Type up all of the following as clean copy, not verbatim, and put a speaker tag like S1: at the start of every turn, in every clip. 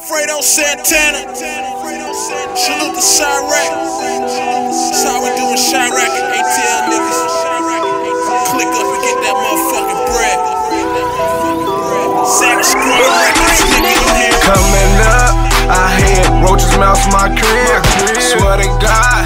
S1: Fredo Santana. Salute to Chirac. That's how we doing Chirac and ATL niggas. Click up and get that motherfucking bread. Savage Squad Records, nigga, you hear?
S2: Coming up, I hear roaches mouse my crib. Swear to God,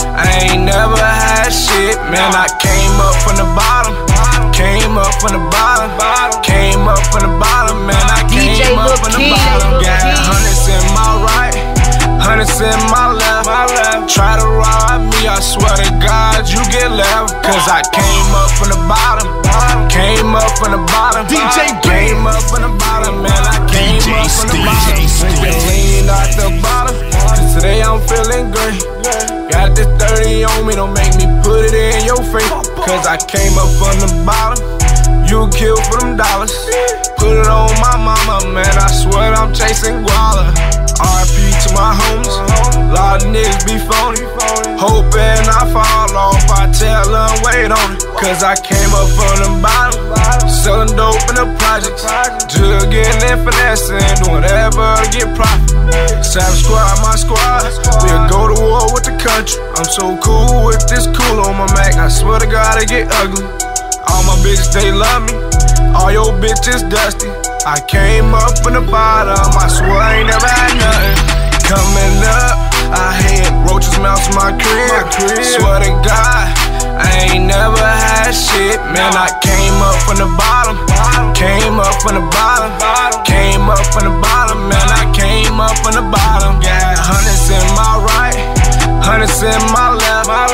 S2: I ain't never had shit. Man, I came up from the bottom. Came up from the bottom. Came up from the bottom. Man, I came up from the bottom. Got hundreds in my right, hundreds in my left. Try to rob me, I swear to God, you get left. Cause I came up from the bottom. Came up from the bottom. Came up from the bottom. Man, I came up from the bottom. Lean out the bottom. Today I'm feeling great. Got this 30 on me, don't make me put it in your face. Cause I came up from the bottom. You kill for them dollars. Put it on my mama, man, I swear I'm chasing guala. RP to my homies. Lot of niggas be phony. Hoping I fall off, I tell them wait on it. Cause I came up from the bottom. Selling dope in the projects. Jugging and finessing, doing whatever to get profit. Savage Squad, my squad. We'll go to war with the country. I'm so cool with this cool on my Mac. I swear to God, it get ugly. All my bitches, they love me. All your bitches dusty. I came up from the bottom. I swear I ain't never had nothing. Coming up, I hear roaches mouse my crib. Swear to God, I ain't never had shit. Man, I came up from the bottom. Came up from the bottom. Came up from the bottom. Man, I came up from the bottom. Got hundreds in my right, hundreds in my left.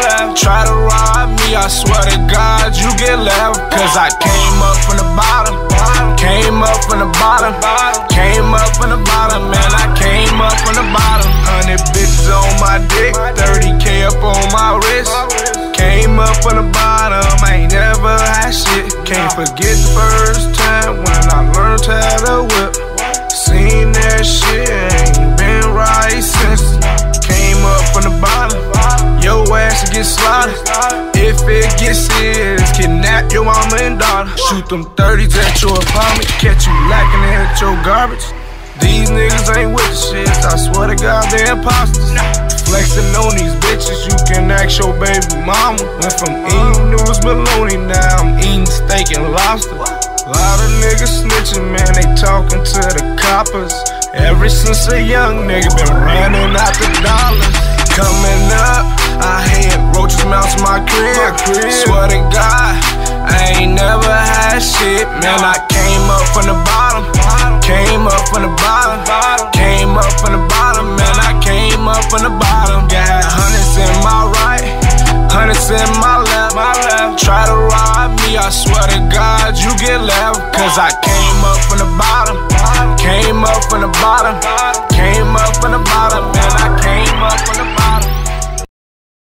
S2: Try to rob me, I swear to God, you get left. Cause I came up from the bottom. Came up from the bottom. Came up from the bottom. Man, I came up from the bottom. 100 bitches on my dick, 30K up on my wrist. Came up from the bottom, I ain't never had shit. Can't forget the first time when I learned how to whip. Seen that shit, ain't been right since. Came up from the bottom, your ass will get slaughtered. If it gets serious, kidnap your mama and daughter. Shoot them 30s at your apartment, catch you lacking at your garbage. These niggas ain't with the shit, I swear to God they imposters. Flexing on these bitches, you can ask your baby mama. Went from eating noodles bologna, now I'm eating steak and lobster. Lot of niggas snitching, man, they talking to the coppers. Ever since a young nigga been running out the dollars. Coming up, I hear roaches mouse my crib. Swear to God, I ain't never had shit. Man, I came up from the bottom. Came up from the bottom. Came up from the bottom. Man, I came up from the bottom. Got hundreds in my right, hundreds in my left. Try to rob me, I swear to God, you get left. Cause I came up from the bottom. Came up from the bottom.